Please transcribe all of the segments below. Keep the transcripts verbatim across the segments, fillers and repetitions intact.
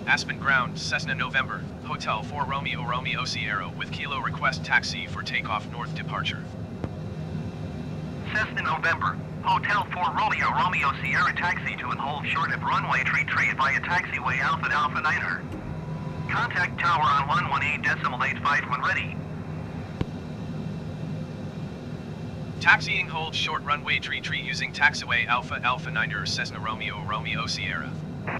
Aspen Ground, Cessna November, Hotel four Romeo Romeo Sierra with Kilo request taxi for takeoff north departure. Cessna November, Hotel four Romeo Romeo Sierra taxi to and hold short of runway tree tree via taxiway Alpha Alpha Niner. Contact tower on one one eight decimal eight five when ready. Taxiing hold short runway tree tree using taxiway Alpha Alpha Niner Cessna Romeo Romeo Sierra.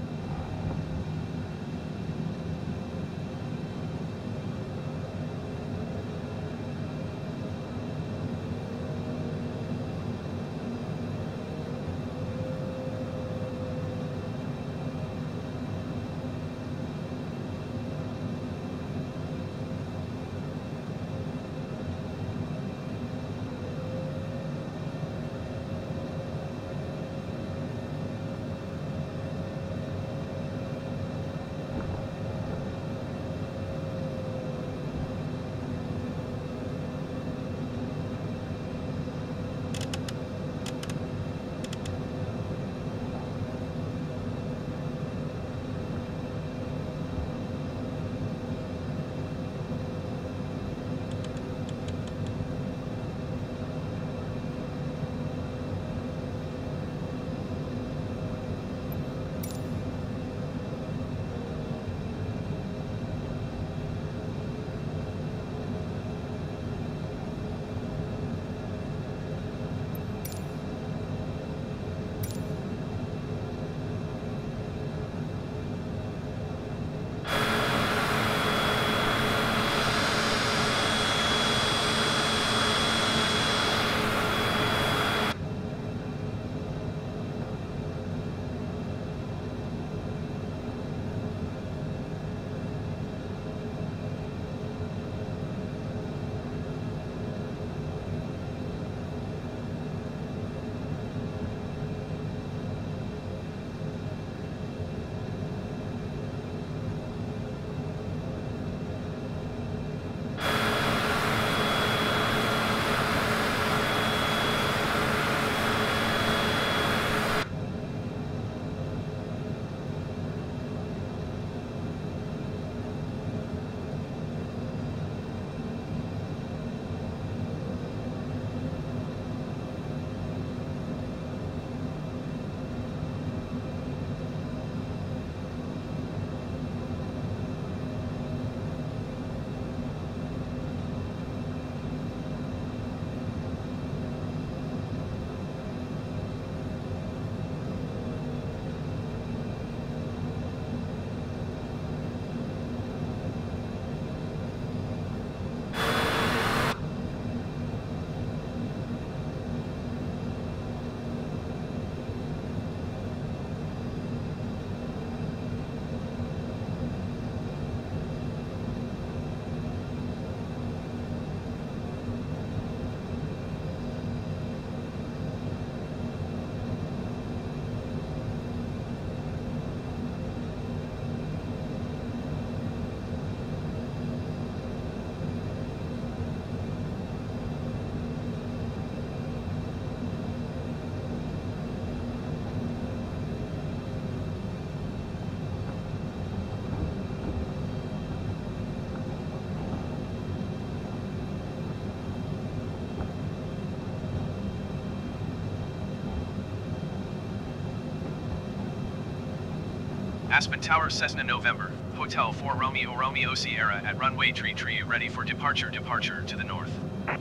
Aspen Tower Cessna November, Hotel four Romeo Romeo Sierra at runway tree tree ready for departure departure to the north.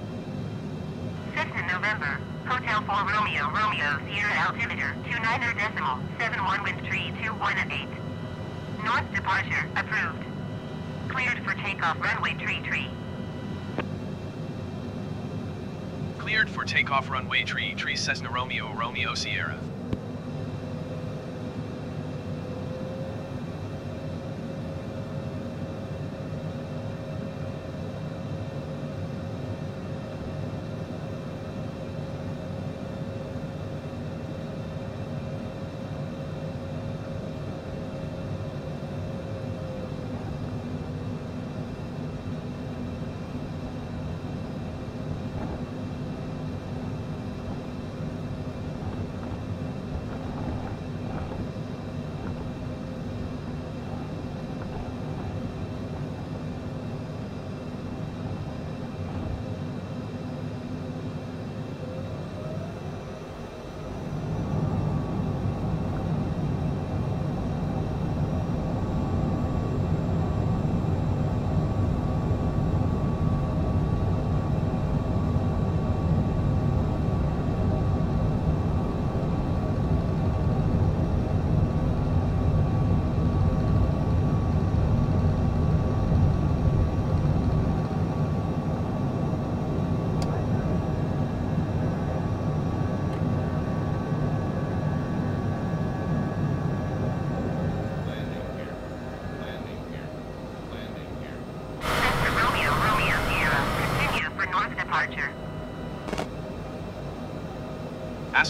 Cessna November, Hotel four Romeo Romeo Sierra altimeter two niner decimal seven one wind tree two one eight. North departure approved. Cleared for takeoff runway tree tree. Cleared for takeoff runway tree tree Cessna Romeo Romeo Sierra.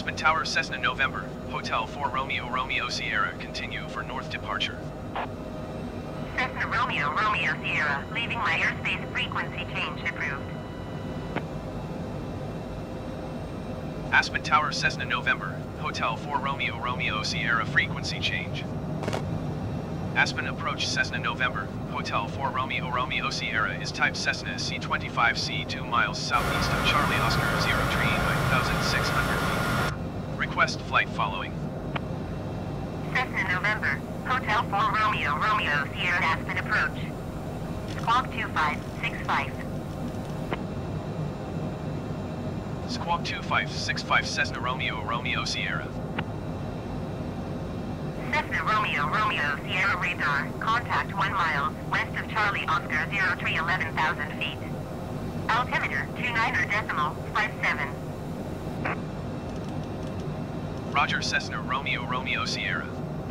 Aspen Tower, Cessna November, Hotel four Romeo Romeo Sierra, continue for north departure. Cessna Romeo Romeo Sierra, leaving my airspace, frequency change approved. Aspen Tower, Cessna November, Hotel four Romeo Romeo Sierra, frequency change. Aspen approach, Cessna November, Hotel four Romeo Romeo Sierra is type Cessna C twenty-five C, two miles southeast of Charlie Oscar zero tree, nine thousand six hundred feet. Request flight following. Cessna November, Hotel four Romeo Romeo Sierra, Aspen approach. Squawk two five six five. Squawk two five six five, Cessna Romeo Romeo Sierra. Cessna Romeo Romeo Sierra radar, contact one mile, west of Charlie Oscar zero tree, eleven thousand feet. Altimeter, two niner decimal, five seven. Roger, Cessna Romeo Romeo Sierra.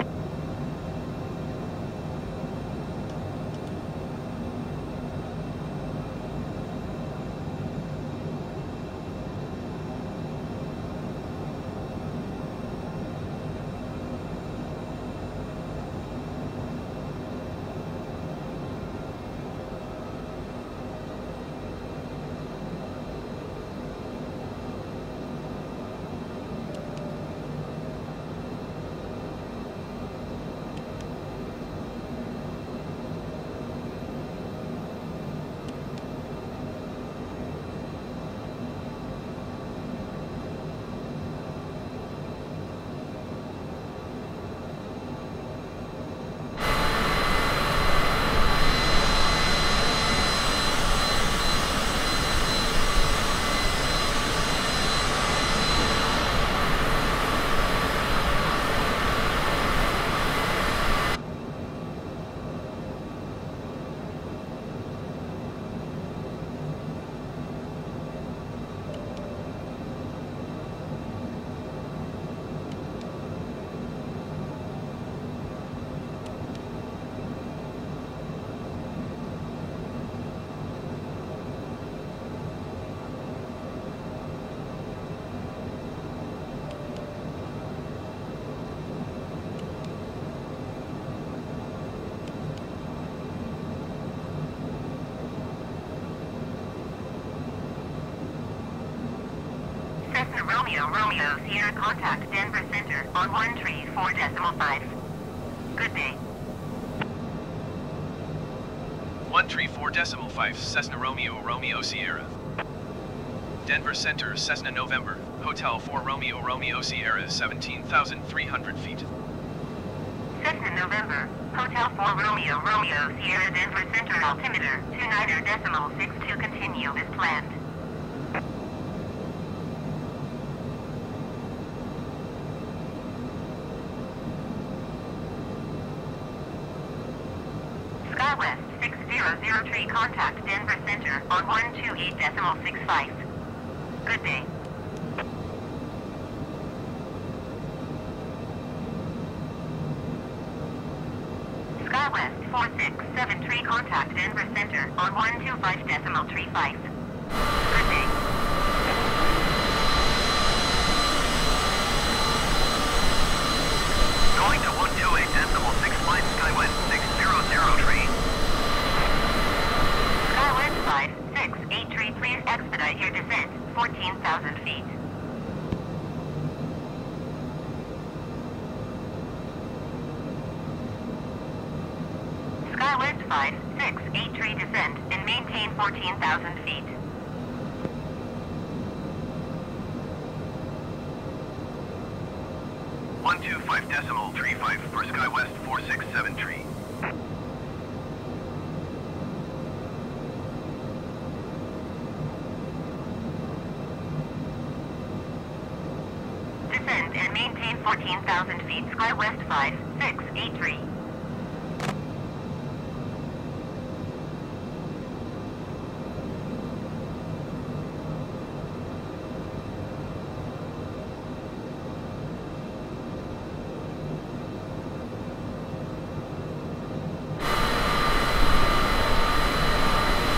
Cessna Romeo Romeo Sierra, contact Denver Center on one three four decimal five. Good day. one three four decimal five, Cessna Romeo Romeo Sierra. Denver Center, Cessna November, Hotel four Romeo Romeo Sierra, seventeen thousand three hundred feet. Cessna November, Hotel four Romeo Romeo Sierra, Denver Center, altimeter, two niner decimal six two, continue as planned. SkyWest six zero zero three, contact Denver Center on one two eight decimal six five. Good day. SkyWest four six seven three, contact Denver Center on one two five decimal three five. Good day. Going to one two eight decimal six five, SkyWest six zero zero three. SkyWest five six eight three, please expedite your descent, fourteen thousand feet. SkyWest five six eight three, descend and maintain fourteen thousand feet. one two five decimal three five for SkyWest four six seven three. Descend and maintain fourteen thousand feet, SkyWest five six eight three.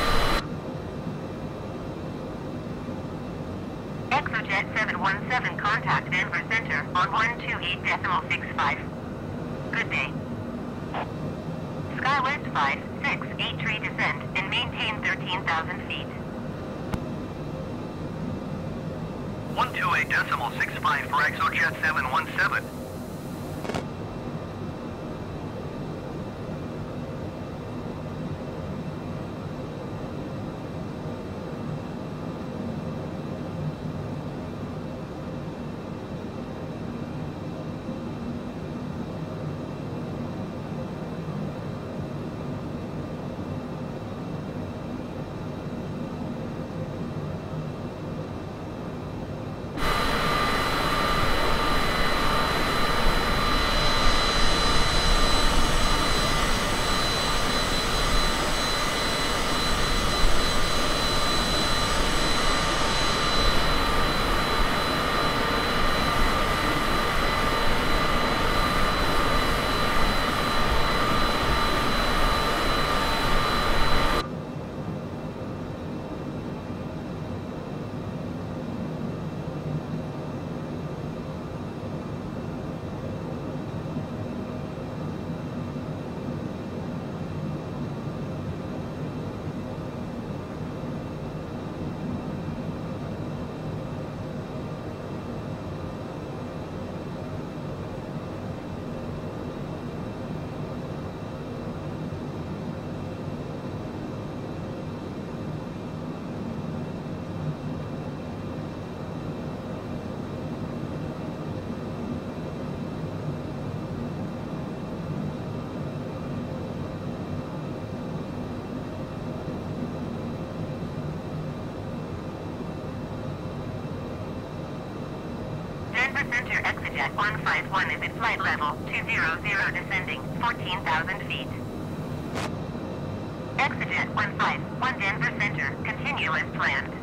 Exojet seven one seven, Contact Denver Center on one two eight decimal six five. Good day. Skywest five six eight three descend and maintain thirteen thousand feet. one two eight decimal six five for ExoJet seven one seven. Denver Center ExoJet one five one is at flight level two hundred descending fourteen thousand feet. ExoJet one five one Denver Center, continue as planned.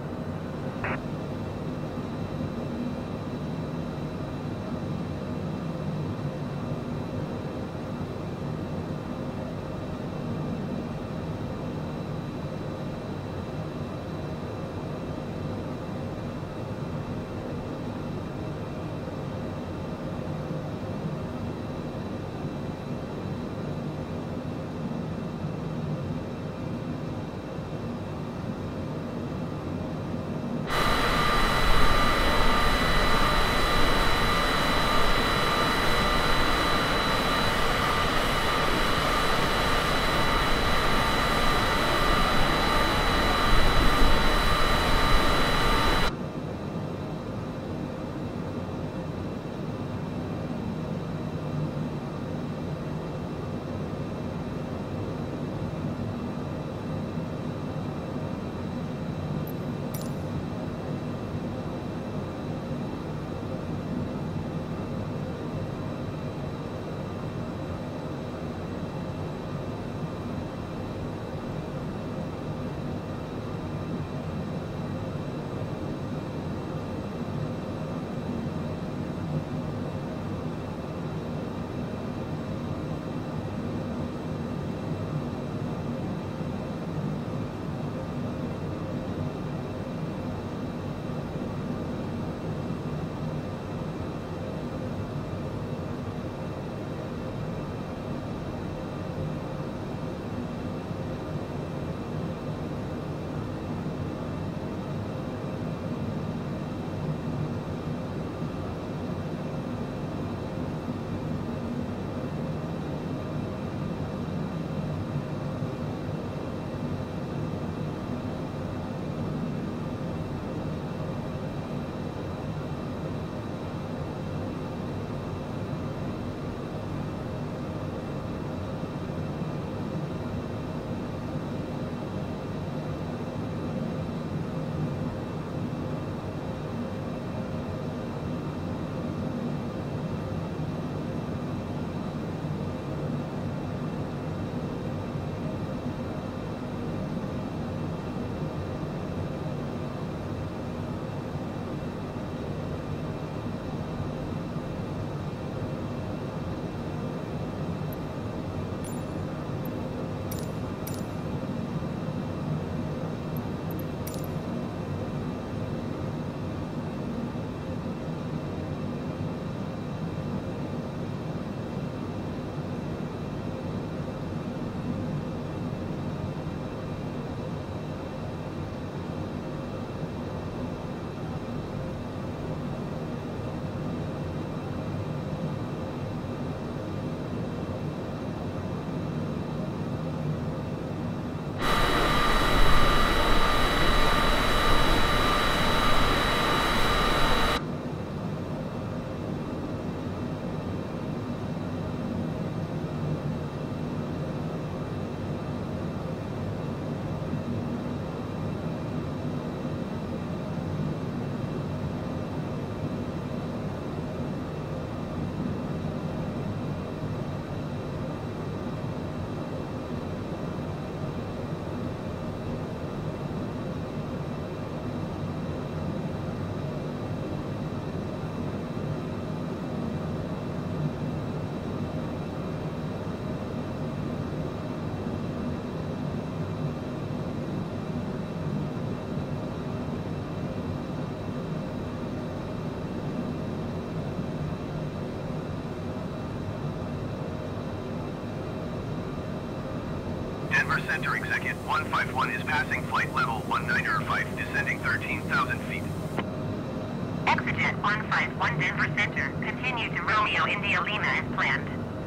Denver Center Executive one five one is passing flight level one nine five, descending thirteen thousand feet. Exejet one five one Denver Center, continue to Romeo India Lima as planned.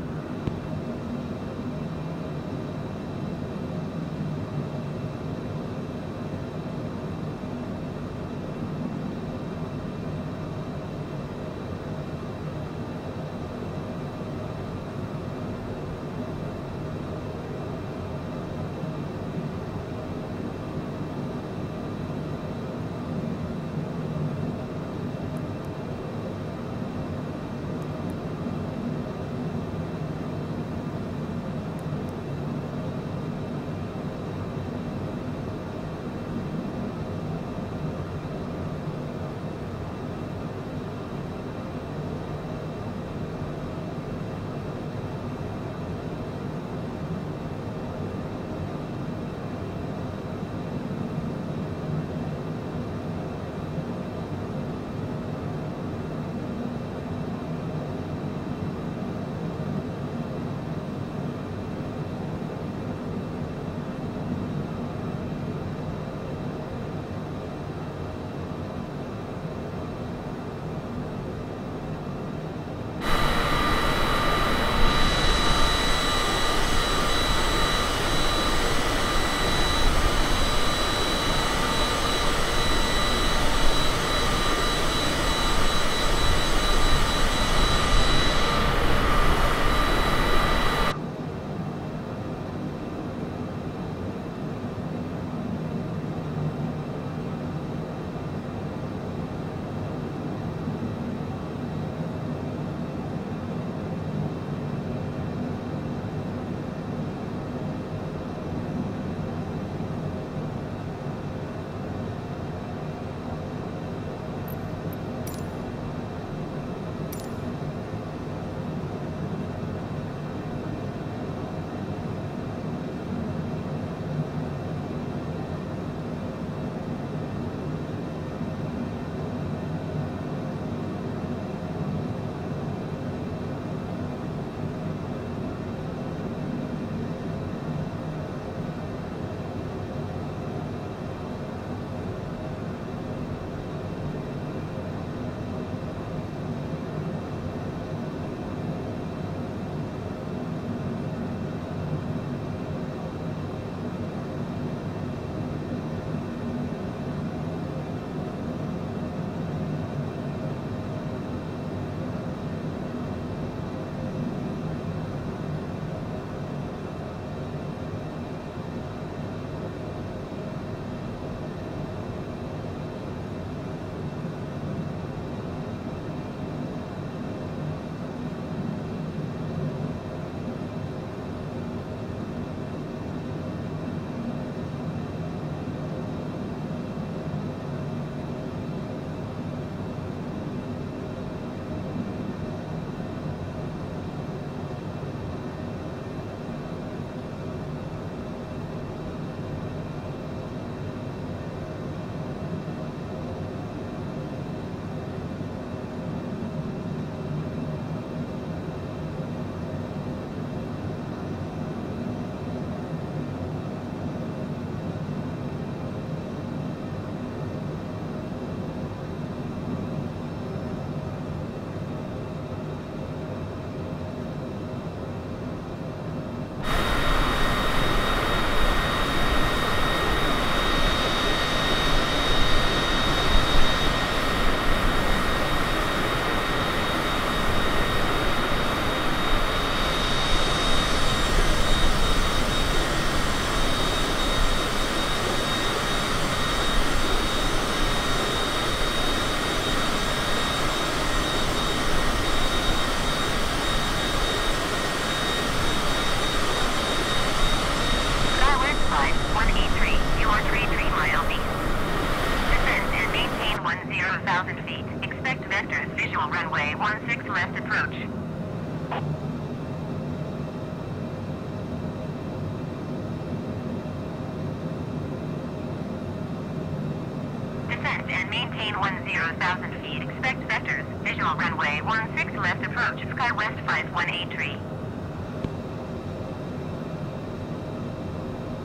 Maintain one zero thousand feet. Expect vectors. Visual runway one six left approach. SkyWest five one eight three.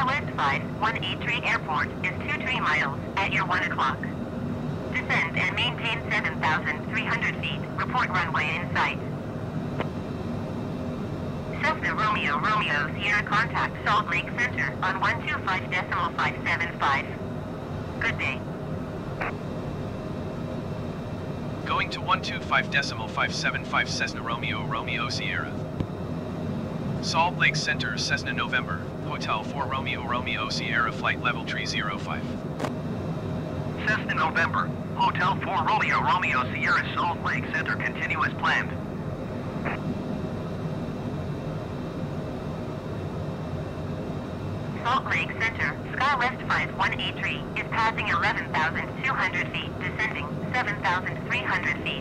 SkyWest five one eight three Airport is two three miles at your one o'clock. Descend and maintain seven thousand three hundred feet. Report runway in sight. Cessna Romeo Romeo Sierra contact Salt Lake Center on one two five point five seven five. Good day. Going to one two five point five seven five Cessna Romeo Romeo Sierra. Salt Lake Center, Cessna November, Hotel four Romeo Romeo Sierra flight level tree zero five. Cessna November, Hotel four Romeo Romeo Sierra Salt Lake Center continue as planned. Salt Lake Center, SkyWest five one eight three is passing eleven thousand two hundred feet, descending seven thousand three hundred feet.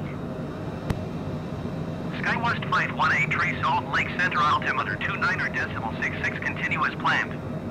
SkyWest five one eight three Salt Lake Center altimeter two niner decimal six six continue as planned.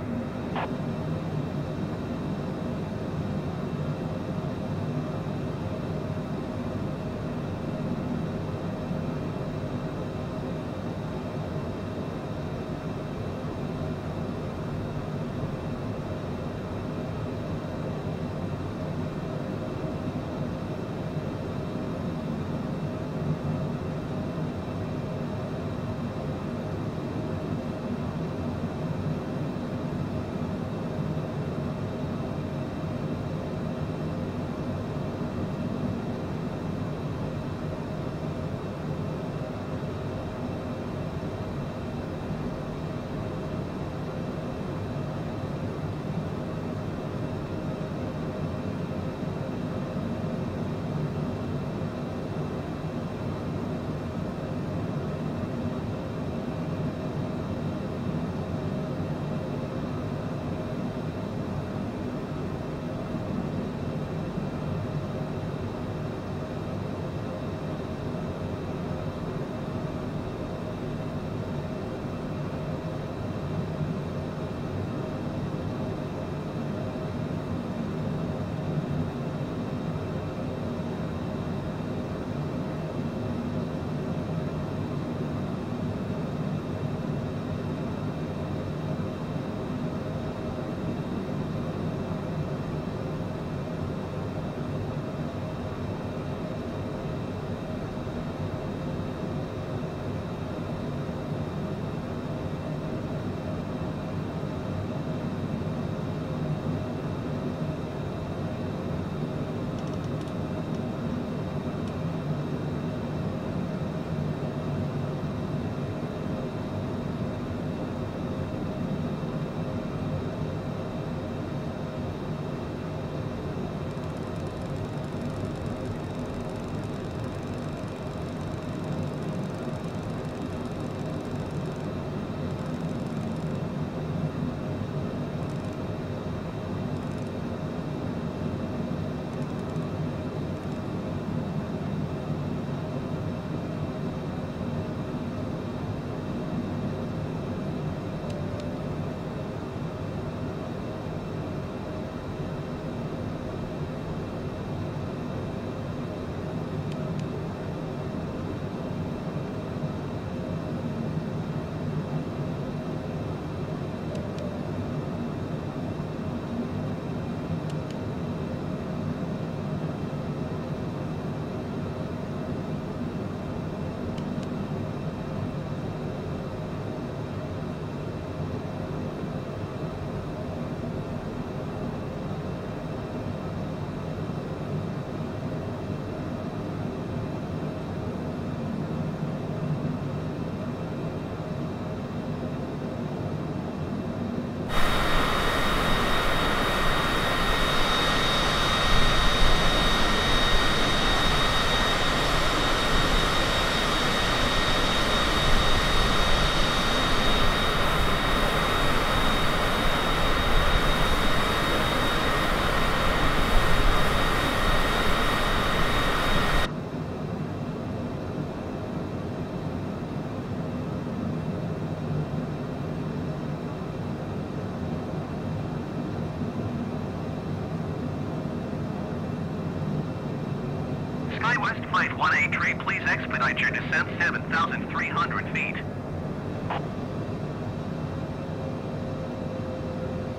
SkyWest Flight one eight three, please expedite your descent seven thousand three hundred feet.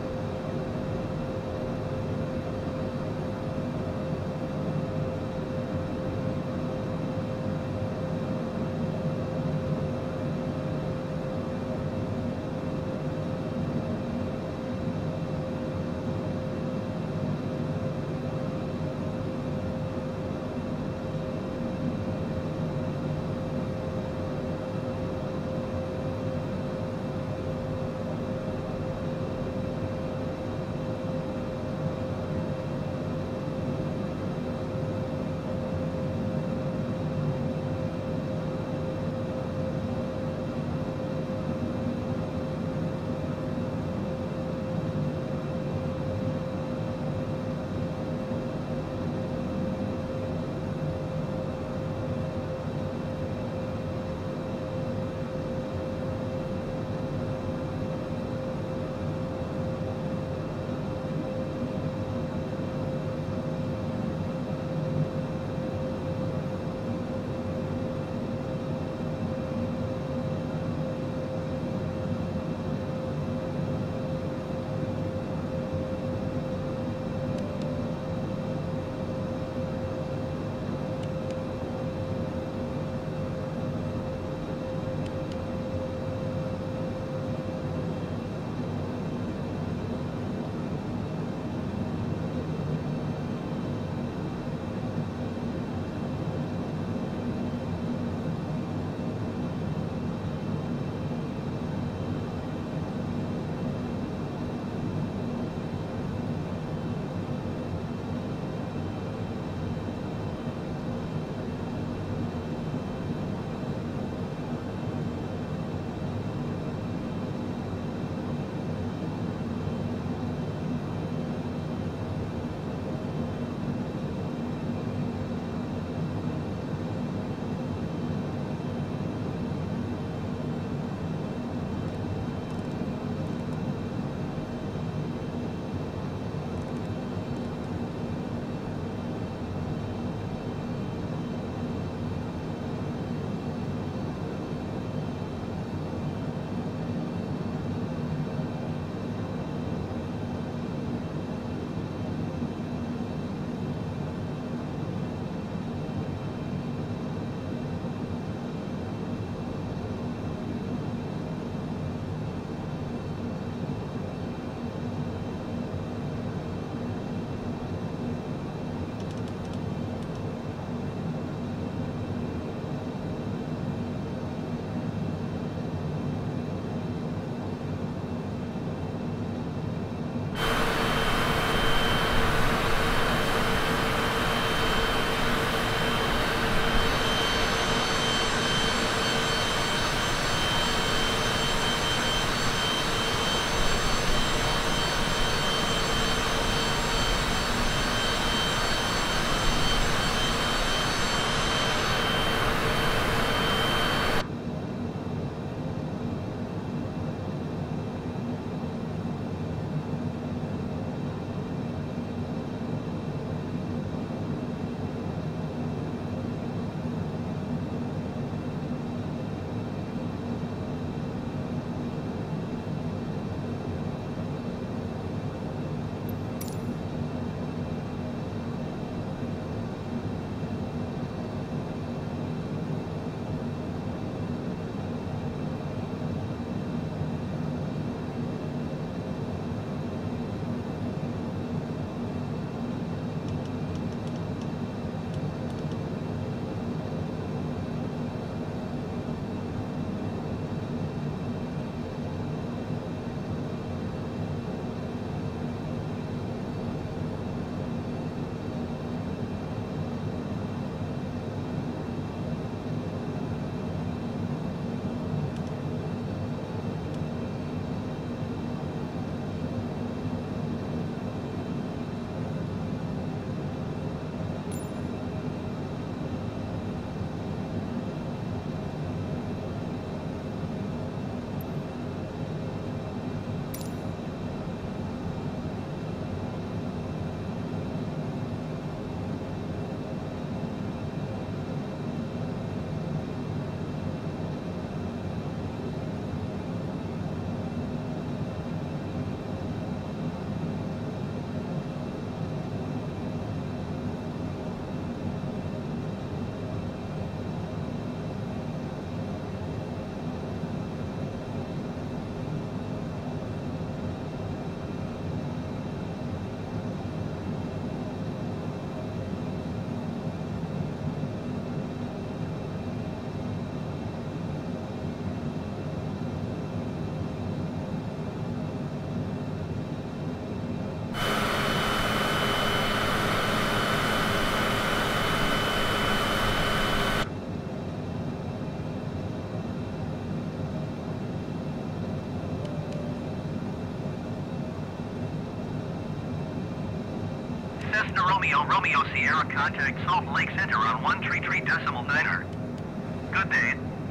Romeo, Romeo Sierra, contact Salt Lake Center on one three three decimal niner. Good day.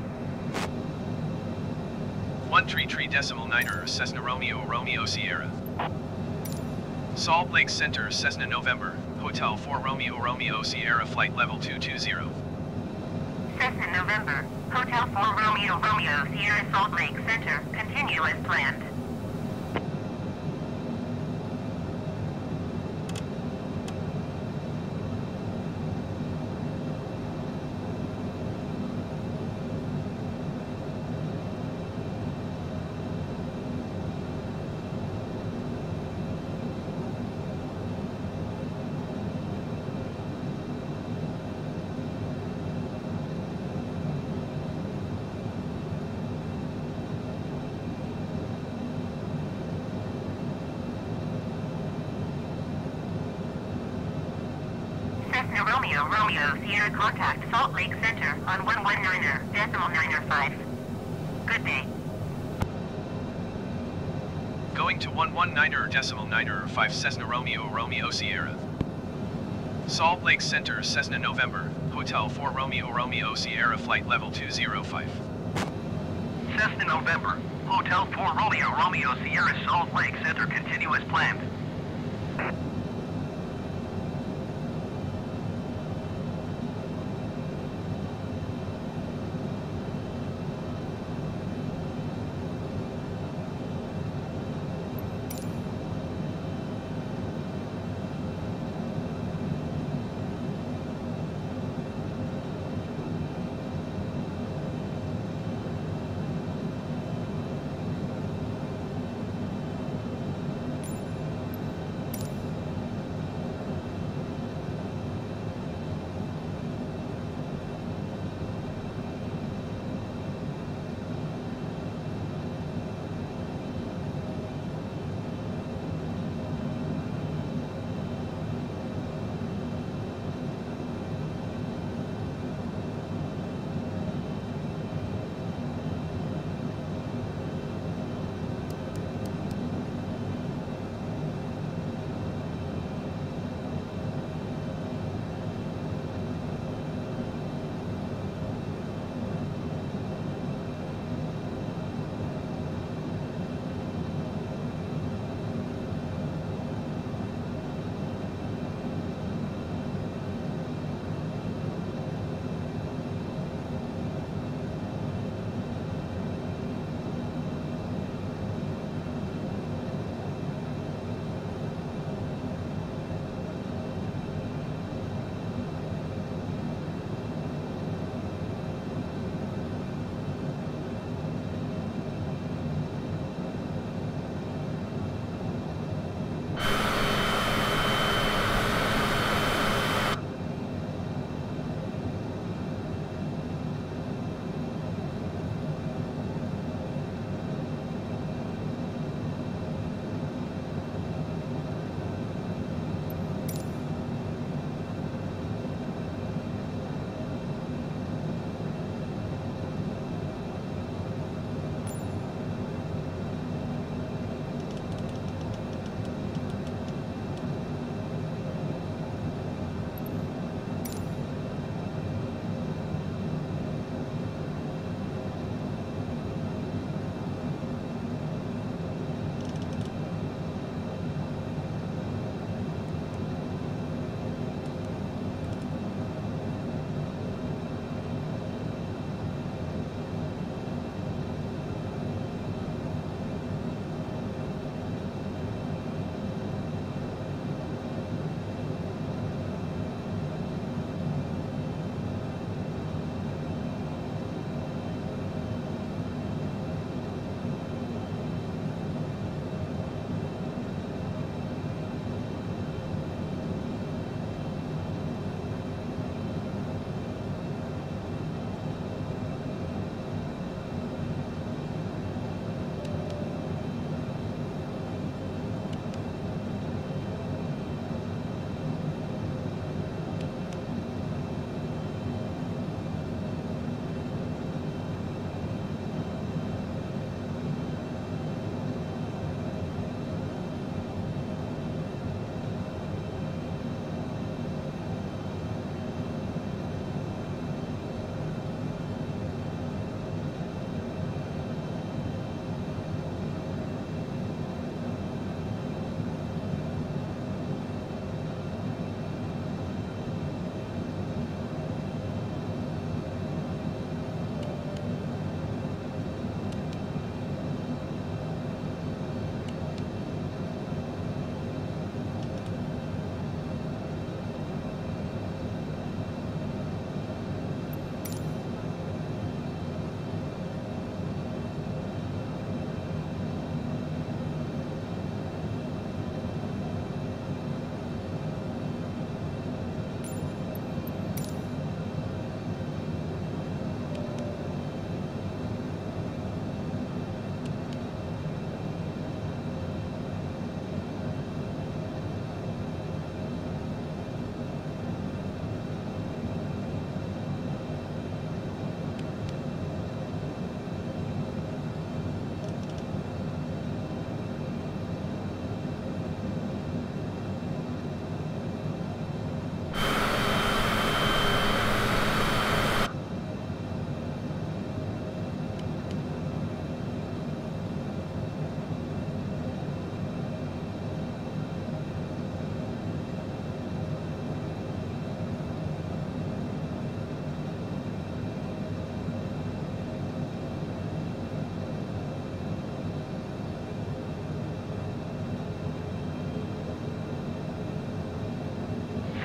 one three three decimal niner, Cessna Romeo, Romeo Sierra. Salt Lake Center, Cessna November, Hotel four Romeo, Romeo Sierra, flight level two two zero. Cessna November, Hotel four Romeo Romeo Sierra Salt Lake Center, continue as planned. Cessna Romeo Romeo Sierra, contact Salt Lake Center on one one niner decimal niner five. Good day. Going to one one niner decimal niner five, Cessna Romeo, Romeo Sierra. Salt Lake Center, Cessna November, Hotel four Romeo, Romeo Sierra, flight level two zero five. Cessna November, Hotel four Romeo, Romeo Sierra, Salt Lake Center, continue as planned.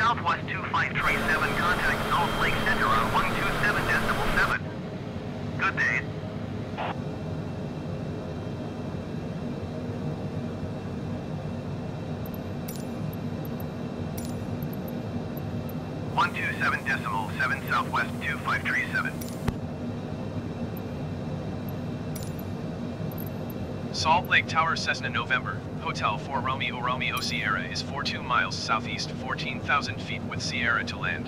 Southwest two five three seven, contact Salt Lake Center on one two seven decimal seven. Good day. one two seven decimal seven Southwest two five three seven. Salt Lake Tower, Cessna November, Hotel four Romeo Romeo Sierra is forty-two miles southeast, fourteen thousand feet with Sierra to land.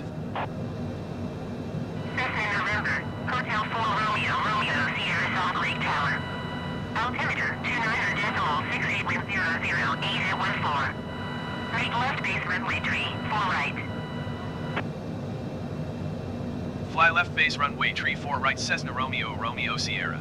Cessna November, Hotel four Romeo Romeo Sierra Salt Lake Tower. Altimeter two nine decimal six eight wind zero zero eight eight one four. Right left base runway tree, four right. Fly left base runway tree four right Cessna Romeo Romeo Sierra.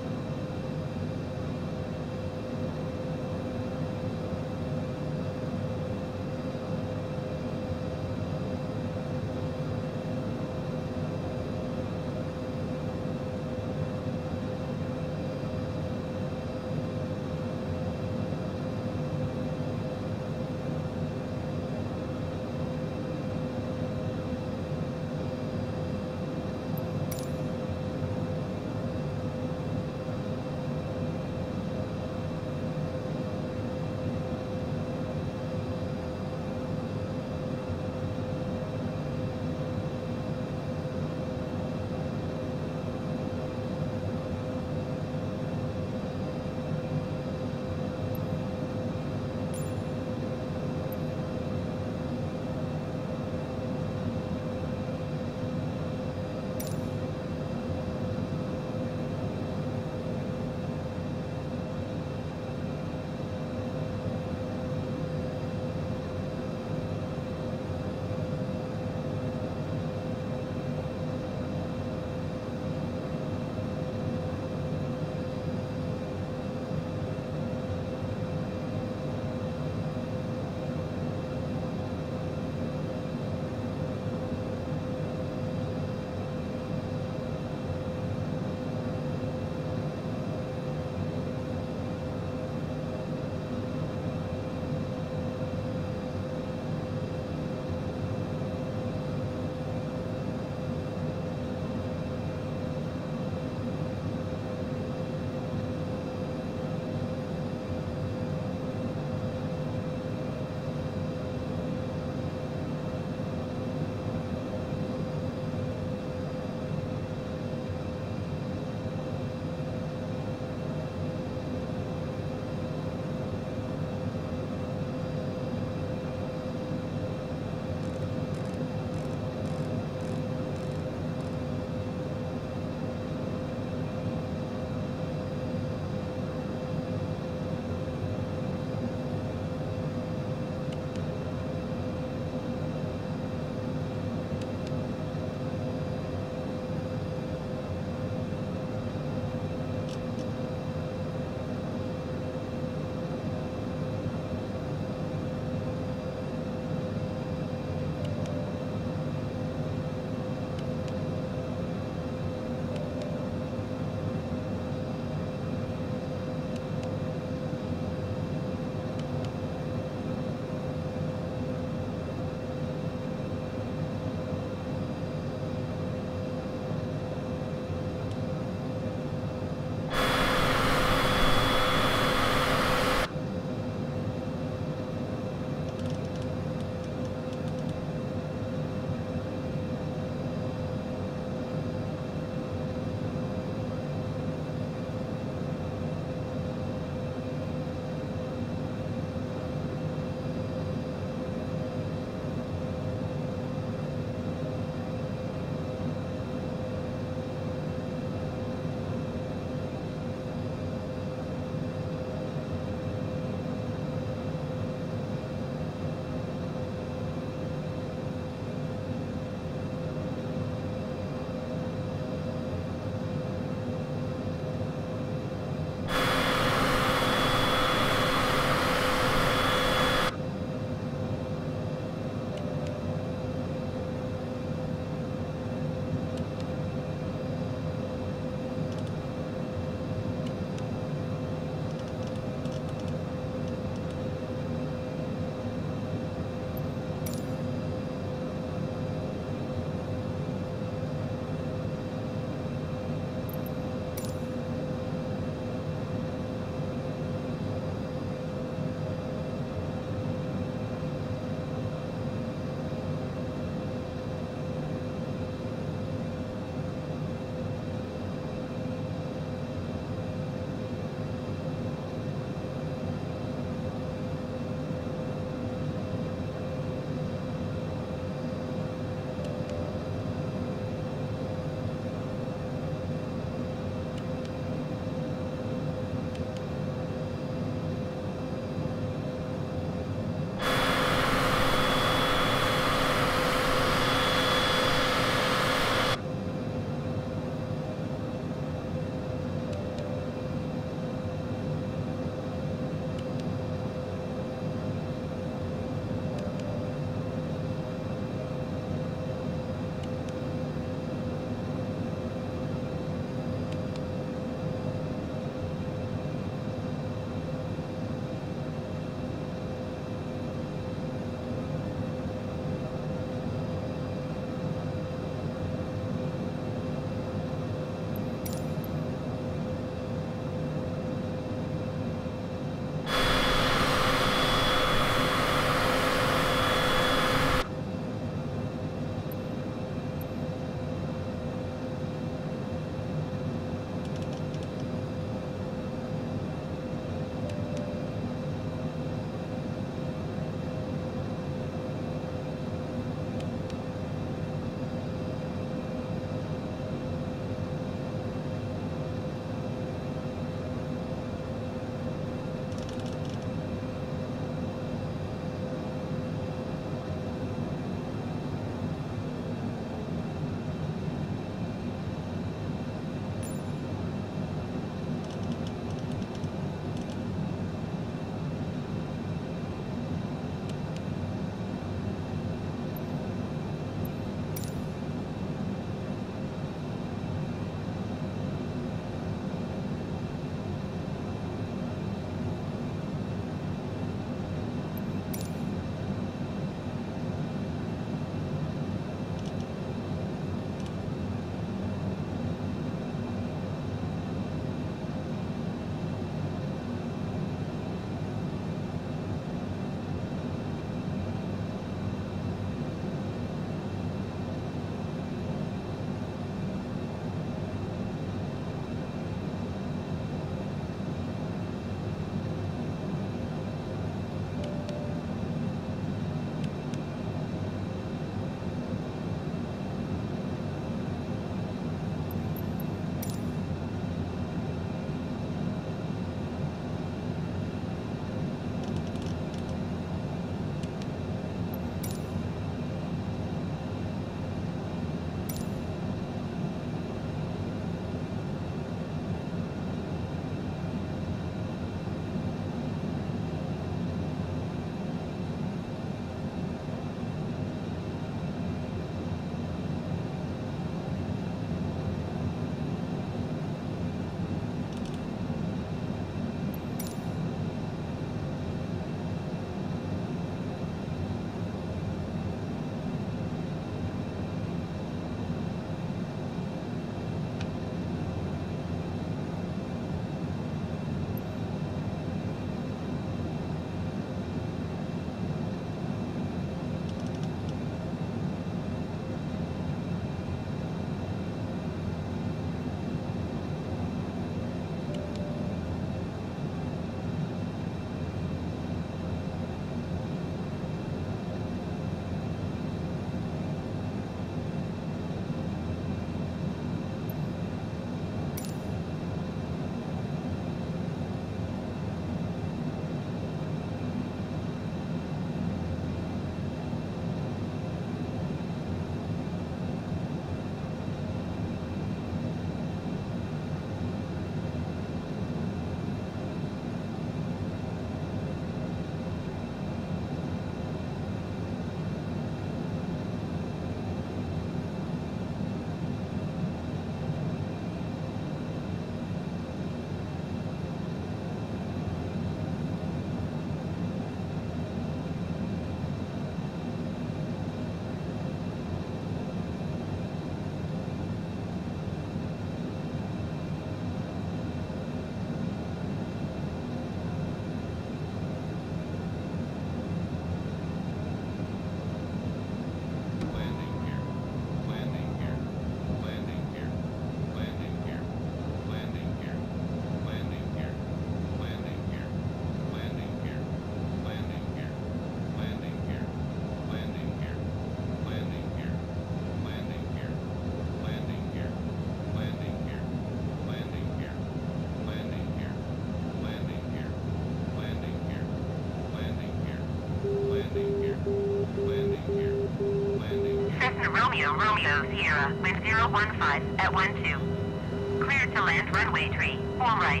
Romeo, Romeo, Sierra, wind zero one five at one two. Cleared to land runway tree, all right.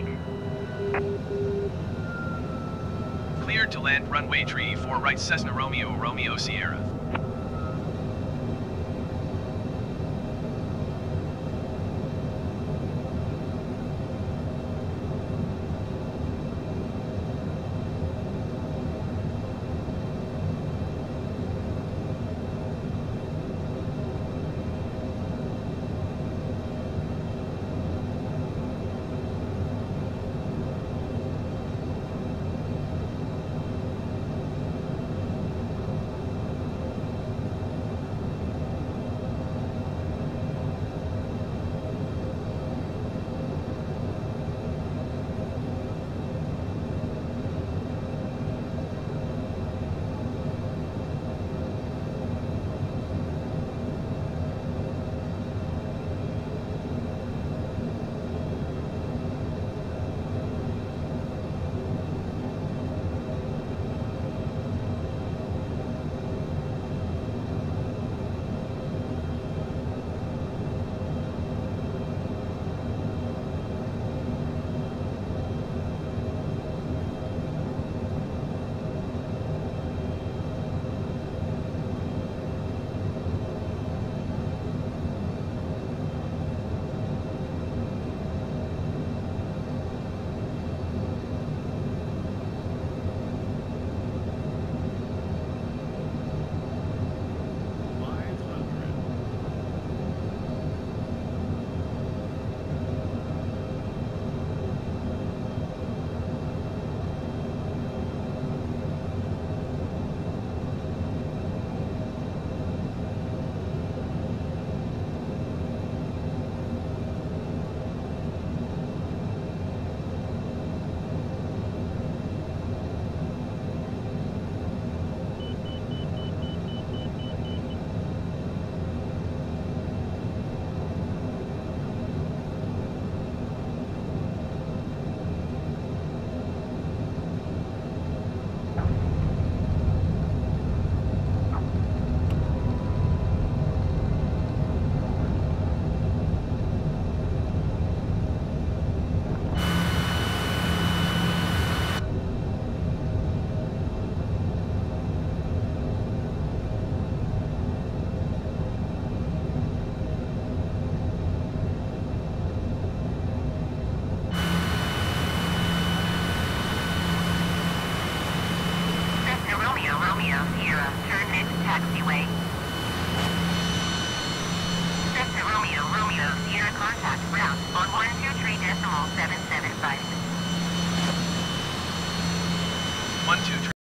Cleared to land runway tree four right Cessna Romeo, Romeo Sierra. One two three.